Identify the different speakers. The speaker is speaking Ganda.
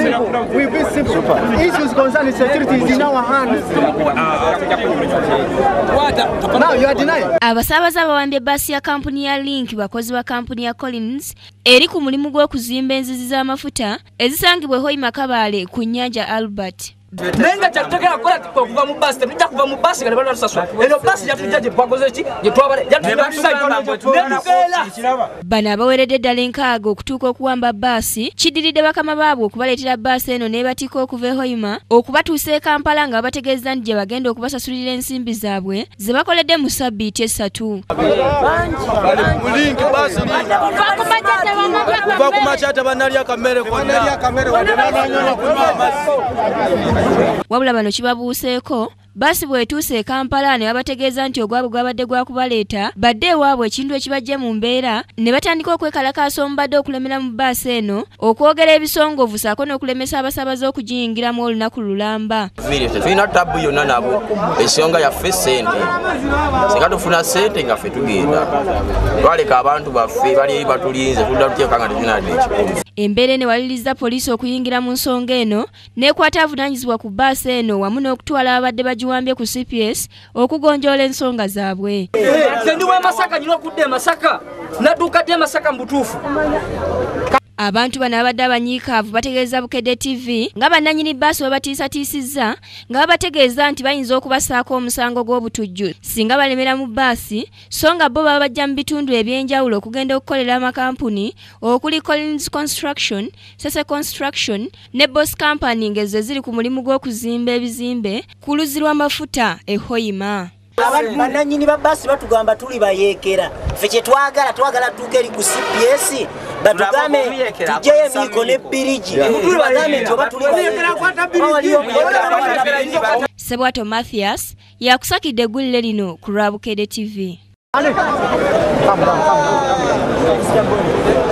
Speaker 1: simple. We'll be simple. Issues concerning security is in our hands. Now you are denying.
Speaker 2: Abasaabaze abawambye basi ya kampuni ya Link bakozi ba kampuni ya Collins eri ku mulimu gw'okuzimba enzizi z'amafuta ezisangibwa Hoima Kabale ku nnyanja Albert.
Speaker 3: Nenga chakutekera kola kuva mu bus temita kuva mu bus ngale bana tusaswa eno bus yatujaje twakoze ki je twabale
Speaker 2: bana baweredde ddala enkaaga okutuuka okuwamba basi kidiridde bakama baabwe okubaleetera basi eno n'ebatika okuva Hoima okubatuusa e Kampala nga bategeeza nti gye bagenda okubasasulira ensimbi zaabwe ze bakoledde mu sabbiiti 3.
Speaker 4: Kuva ku machata banalya kamere
Speaker 2: wabula bano kibabuuseeko basi bwetuuse e Kampala ne babategeeza nti ogwabwe gwabadde gwakubaleeta badde ewaabwe ekintu ekibajja mu mbeera ne batandika okwekalakaasa omubadde okulemera mu basi eno okwogera ebisongovu saako n'okulemesa abasaabaze okugiyingiramu olunaku lulamba.
Speaker 4: Tulina tabu yonna nabo ensonga yaffe ssente singa tufuna ssente nga ffe tugenda twaleka abantu baffe bali batulinze tudda tuteeka nga tetunadde ekikumi.
Speaker 2: Embeera eno ewaliriza poliisi okuyingira mu nsonga eno n'ekwata avunaanyizibwa ku basi eno wamu n'okutwala ababadde bagiwambye ku CPS okugonjoola ensonga zaabwe.
Speaker 3: Ndiwe Masaka nyina okudde Masaka nadduka dde Masaka mbutuufu.
Speaker 2: Abantu bano abadde abanyiikaavu bategeeza Bukedde TV nga bannannyini basi babatiisatiisizza nga babategeeza nti bayinza okubasaako omusango gw'obutujju singa balemera mu basi so nga bo baba bajja mu bitundu ebyenjawulo okugenda okukolera amakampuni okuli Collins Construction, Sese Construction ne Boss Company ng'ezo ziri ku mulimu gw'okuzimba ebizimbe ku luzzi lw'amafuta e Hoima.
Speaker 5: Bannannyini ba basi batugamba tuli bayeekera ffe kye twagala tuuke eri ku CPS batugambe tujjayo emiiko ne birigi bagambe nti oba tuli bayeekera.
Speaker 2: Sebwato Mathias yakusakidde eggulire lino ku lwa Bukedde TV.